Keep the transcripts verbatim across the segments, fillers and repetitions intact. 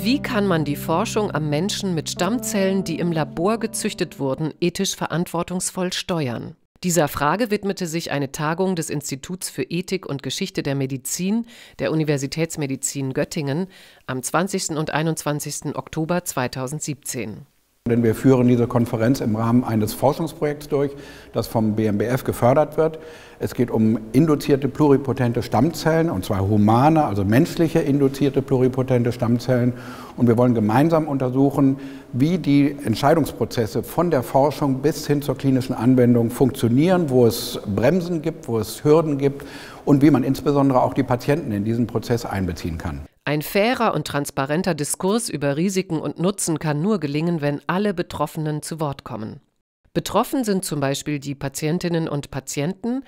Wie kann man die Forschung am Menschen mit Stammzellen, die im Labor gezüchtet wurden, ethisch verantwortungsvoll steuern? Dieser Frage widmete sich eine Tagung des Instituts für Ethik und Geschichte der Medizin der Universitätsmedizin Göttingen am zwanzigsten und einundzwanzigsten Oktober zweitausendsiebzehn. Denn wir führen diese Konferenz im Rahmen eines Forschungsprojekts durch, das vom B M B F gefördert wird. Es geht um induzierte pluripotente Stammzellen, und zwar humane, also menschliche induzierte pluripotente Stammzellen. Und wir wollen gemeinsam untersuchen, wie die Entscheidungsprozesse von der Forschung bis hin zur klinischen Anwendung funktionieren, wo es Bremsen gibt, wo es Hürden gibt und wie man insbesondere auch die Patienten in diesen Prozess einbeziehen kann. Ein fairer und transparenter Diskurs über Risiken und Nutzen kann nur gelingen, wenn alle Betroffenen zu Wort kommen. Betroffen sind zum Beispiel die Patientinnen und Patienten,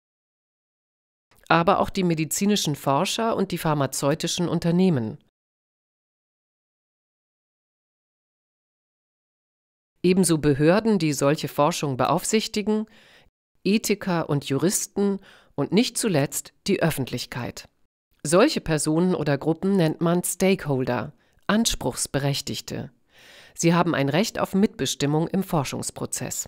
aber auch die medizinischen Forscher und die pharmazeutischen Unternehmen. Ebenso Behörden, die solche Forschung beaufsichtigen, Ethiker und Juristen und nicht zuletzt die Öffentlichkeit. Solche Personen oder Gruppen nennt man Stakeholder, Anspruchsberechtigte. Sie haben ein Recht auf Mitbestimmung im Forschungsprozess.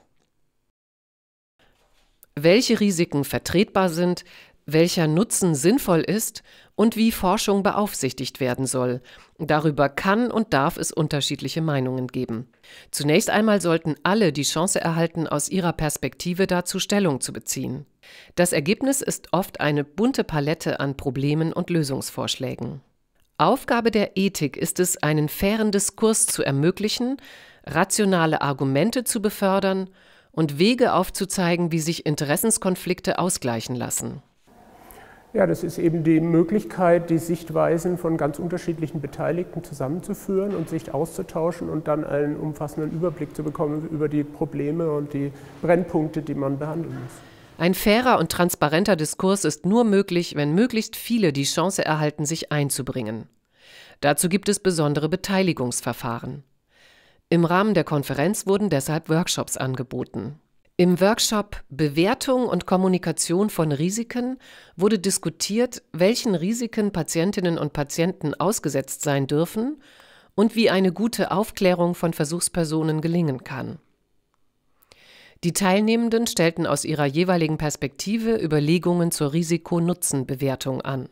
Welche Risiken vertretbar sind, welcher Nutzen sinnvoll ist und wie Forschung beaufsichtigt werden soll, darüber kann und darf es unterschiedliche Meinungen geben. Zunächst einmal sollten alle die Chance erhalten, aus ihrer Perspektive dazu Stellung zu beziehen. Das Ergebnis ist oft eine bunte Palette an Problemen und Lösungsvorschlägen. Aufgabe der Ethik ist es, einen fairen Diskurs zu ermöglichen, rationale Argumente zu befördern und Wege aufzuzeigen, wie sich Interessenskonflikte ausgleichen lassen. Ja, das ist eben die Möglichkeit, die Sichtweisen von ganz unterschiedlichen Beteiligten zusammenzuführen und sich auszutauschen und dann einen umfassenden Überblick zu bekommen über die Probleme und die Brennpunkte, die man behandeln muss. Ein fairer und transparenter Diskurs ist nur möglich, wenn möglichst viele die Chance erhalten, sich einzubringen. Dazu gibt es besondere Beteiligungsverfahren. Im Rahmen der Konferenz wurden deshalb Workshops angeboten. Im Workshop Bewertung und Kommunikation von Risiken wurde diskutiert, welchen Risiken Patientinnen und Patienten ausgesetzt sein dürfen und wie eine gute Aufklärung von Versuchspersonen gelingen kann. Die Teilnehmenden stellten aus ihrer jeweiligen Perspektive Überlegungen zur Risiko-Nutzen-Bewertung an.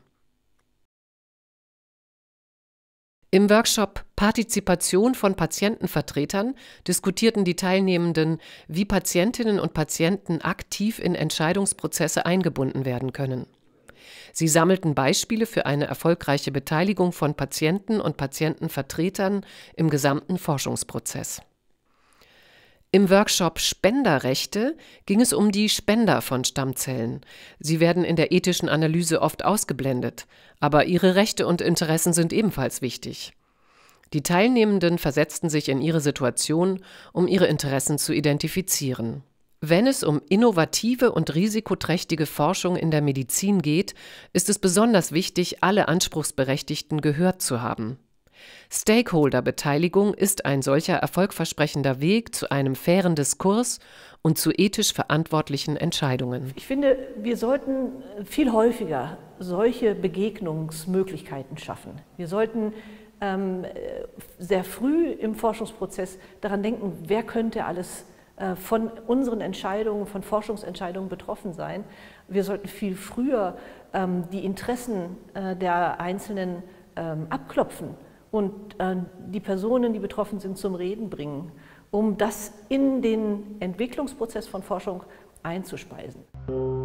Im Workshop Partizipation von Patientenvertretern diskutierten die Teilnehmenden, wie Patientinnen und Patienten aktiv in Entscheidungsprozesse eingebunden werden können. Sie sammelten Beispiele für eine erfolgreiche Beteiligung von Patienten und Patientenvertretern im gesamten Forschungsprozess. Im Workshop Spenderrechte ging es um die Spender von Stammzellen. Sie werden in der ethischen Analyse oft ausgeblendet, aber ihre Rechte und Interessen sind ebenfalls wichtig. Die Teilnehmenden versetzten sich in ihre Situation, um ihre Interessen zu identifizieren. Wenn es um innovative und risikoträchtige Forschung in der Medizin geht, ist es besonders wichtig, alle Anspruchsberechtigten gehört zu haben. Stakeholder-Beteiligung ist ein solcher erfolgversprechender Weg zu einem fairen Diskurs und zu ethisch verantwortlichen Entscheidungen. Ich finde, wir sollten viel häufiger solche Begegnungsmöglichkeiten schaffen. Wir sollten ähm, sehr früh im Forschungsprozess daran denken, wer könnte alles äh, von unseren Entscheidungen, von Forschungsentscheidungen betroffen sein. Wir sollten viel früher ähm, die Interessen äh, der Einzelnen ähm, abklopfen und äh, die Personen, die betroffen sind, zum Reden bringen, um das in den Entwicklungsprozess von Forschung einzuspeisen.